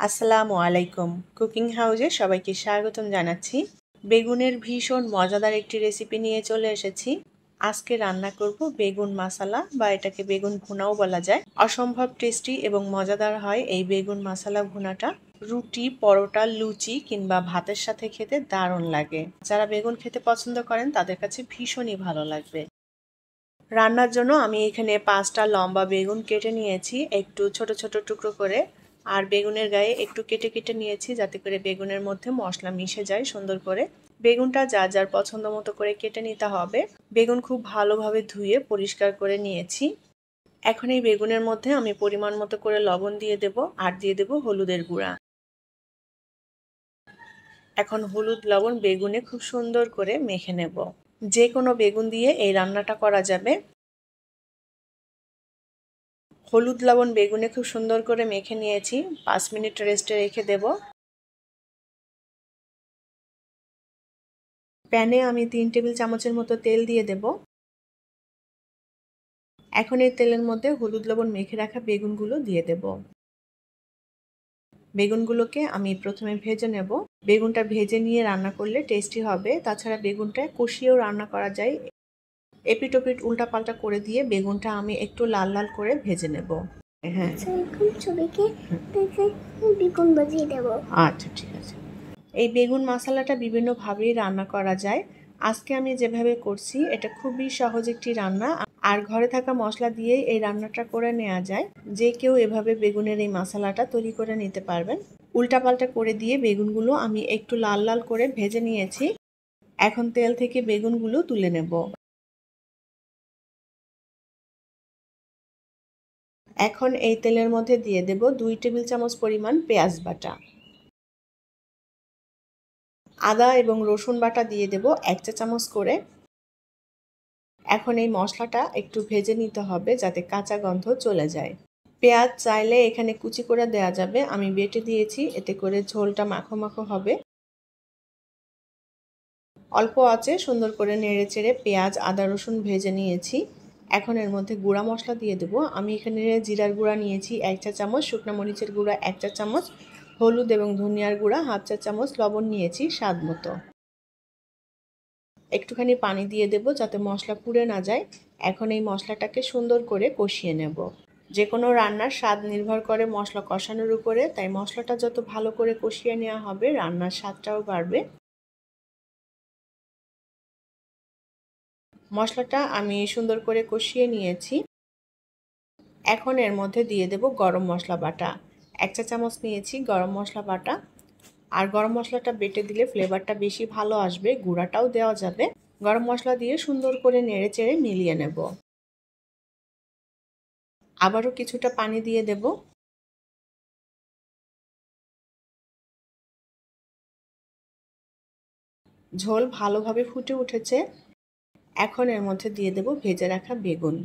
আসসালামু আলাইকুম। কুকিং হাউজে সবাইকে স্বাগতম জানাচ্ছি। বেগুনের ভীষণ মজাদার একটি রেসিপি নিয়ে চলে এসেছি। আজকে রান্না করব বেগুন মশলা বা এটাকে বেগুন ভুনাও বলা যায়। অসম্ভব টেস্টি এবং মজাদার হয় এই বেগুন মশলা ভুনাটা। রুটি, পরোটা, লুচি কিংবা ভাতের সাথে খেতে দারুণ লাগে। যারা বেগুন খেতে পছন্দ করেন তাদের কাছে ভীষণই ভালো লাগবে। রান্নার জন্য আমি এখানে 5টা লম্বা বেগুন কেটে নিয়েছি একটু ছোট ছোট টুকরো করে। আর বেগুনের গায়ে একটু কেটে কেটে নিয়েছি যাতে করে বেগুনের মধ্যে মশলা মিশে যায় সুন্দর করে। বেগুনটা যার যার পছন্দ মতো করে কেটে নিতে হবে। বেগুন খুব ভালোভাবে ধুয়ে পরিষ্কার করে নিয়েছি। এখন এই বেগুনের মধ্যে আমি পরিমাণ মতো করে লবণ দিয়ে দেব আর দিয়ে দেব হলুদের গুঁড়া। এখন হলুদ লবণ বেগুনে খুব সুন্দর করে মেখে নেব। যে কোনো বেগুন দিয়ে এই রান্নাটা করা যাবে। হলুদ লবণ বেগুনে খুব সুন্দর করে মেখে নিয়েছি। 5 মিনিট রেস্টে রেখে দেব। প্যানে আমি 3 টেবিল চামচের মতো তেল দিয়ে দেব। এখন এই তেলের মধ্যে হলুদ লবণ মেখে রাখা বেগুনগুলো দিয়ে দেব। বেগুনগুলোকে আমি প্রথমে ভেজে নেব। বেগুনটা ভেজে নিয়ে রান্না করলে টেস্টি হবে। তাছাড়া বেগুনটা কষিয়েও রান্না করা যায়। এপিট ওপিট উল্টা পাল্টা করে দিয়ে বেগুনটা আমি একটু লাল লাল করে ভেজে নেব। হ্যাঁ, ছবিকে বেগুন বাজিয়ে দেব। আচ্ছা, ঠিক আছে। এই বেগুন মশলাটা বিভিন্নভাবেই রান্না করা যায়। আজকে আমি যেভাবে করছি এটা খুবই সহজ একটি রান্না। আর ঘরে থাকা মশলা দিয়েই এই রান্নাটা করে নেওয়া যায়। যে কেউ এভাবে বেগুনের এই মশলাটা তৈরি করে নিতে পারবেন। উল্টাপাল্টা করে দিয়ে বেগুনগুলো আমি একটু লাল লাল করে ভেজে নিয়েছি। এখন তেল থেকে বেগুনগুলো তুলে নেব। এখন এই তেলের মধ্যে দিয়ে দেব 2 টেবিল চামচ পরিমাণ পেঁয়াজ বাটা। আদা এবং রসুন বাটা দিয়ে দেব 1 চা চামচ করে। এখন এই মশলাটা একটু ভেজে নিতে হবে যাতে কাঁচা গন্ধ চলে যায়। পেঁয়াজ চাইলে এখানে কুচি করে দেওয়া যাবে, আমি বেটে দিয়েছি, এতে করে ঝোলটা মাখো মাখো হবে। অল্প আঁচে সুন্দর করে নেড়ে চেড়ে পেঁয়াজ আদা রসুন ভেজে নিয়েছি। এখন এর মধ্যে গুঁড়া মশলা দিয়ে দেবো। আমি এখানে জিরার গুঁড়া নিয়েছি 1 চা চামচ, শুকনো মরিচের গুঁড়া 1 চা চামচ, হলুদ এবং ধনিয়ার গুঁড়া 1/2 চা চামচ, লবণ নিয়েছি স্বাদ মতো। একটুখানি পানি দিয়ে দেব যাতে মশলা পুড়ে না যায়। এখন এই মশলাটাকে সুন্দর করে কষিয়ে নেব। যে কোনো রান্নার স্বাদ নির্ভর করে মশলা কষানোর উপরে, তাই মশলাটা যত ভালো করে কষিয়ে নেওয়া হবে রান্নার স্বাদটাও বাড়বে। মশলাটা আমি সুন্দর করে কষিয়ে নিয়েছি। এখন এর মধ্যে দিয়ে দেব গরম মশলা বাটা। 1 চা চামচ নিয়েছি গরম মশলা বাটা। আর গরম মশলাটা বেটে দিলে ফ্লেভারটা বেশি ভালো আসবে, গুঁড়াটাও দেওয়া যাবে। গরম মশলা দিয়ে সুন্দর করে নেড়ে চেড়ে মিলিয়ে নেব। আবারও কিছুটা পানি দিয়ে দেব। ঝোল ভালোভাবে ফুটে উঠেছে। এখন এর মধ্যে দিয়ে দেব ভেজে রাখা বেগুন।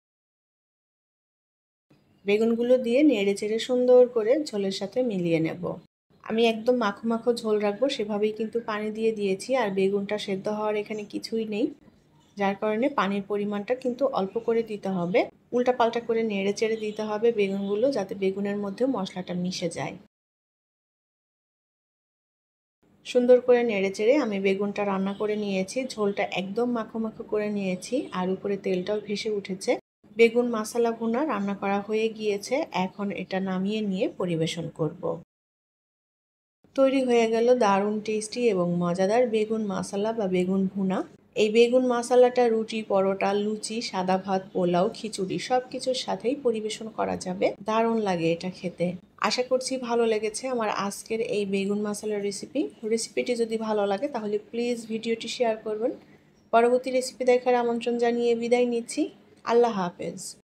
বেগুনগুলো দিয়ে নেড়ে চেড়ে সুন্দর করে ঝোলের সাথে মিলিয়ে নেব। আমি একদম মাখো মাখো ঝোল রাখবো সেভাবেই কিন্তু পানি দিয়ে দিয়েছি। আর বেগুনটা সেদ্ধ হওয়ার এখানে কিছুই নেই, যার কারণে পানির পরিমাণটা কিন্তু অল্প করে দিতে হবে। উল্টা পাল্টা করে নেড়ে চেড়ে দিতে হবে বেগুনগুলো, যাতে বেগুনের মধ্যে মশলাটা মিশে যায়। সুন্দর করে নেড়েচেড়ে আমি বেগুনটা রান্না করে নিয়েছি। ঝোলটা একদম মাখো মাখো করে নিয়েছি আর উপরে তেলটাও ভেসে উঠেছে। বেগুন মশলা ভুনা রান্না করা হয়ে গিয়েছে। এখন এটা নামিয়ে নিয়ে পরিবেশন করব। তৈরি হয়ে গেল দারুণ টেস্টি এবং মজাদার বেগুন মশলা বা বেগুন ভুনা। এই বেগুন মশলাটা রুটি, পরোটা, লুচি, সাদা ভাত, পোলাও, খিচুড়ি সব কিছুর সাথেই পরিবেশন করা যাবে। দারুণ লাগে এটা খেতে। আশা করছি ভালো লেগেছে আমার আজকের এই বেগুন মশলার রেসিপিটি যদি ভালো লাগে তাহলে প্লিজ ভিডিওটি শেয়ার করবেন। পরবর্তী রেসিপি দেখার আমন্ত্রণ জানিয়ে বিদায় নিচ্ছি। আল্লাহ হাফেজ।